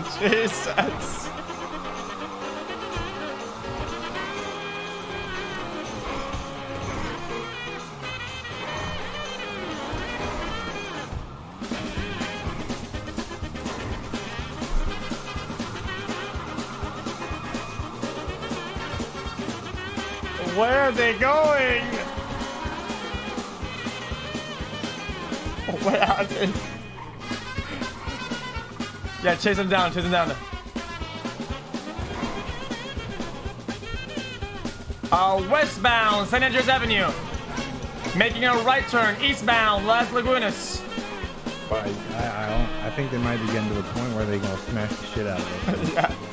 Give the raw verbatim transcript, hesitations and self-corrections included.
Jesus. Where are they going? Where are they? Yeah, chase them down, chase them down. Uh, westbound, Saint Andrews Avenue. Making a right turn, eastbound, Las Lagunas. But I, I, I, don't, I think they might be getting to the point where they're gonna smash the shit out of it. Yeah.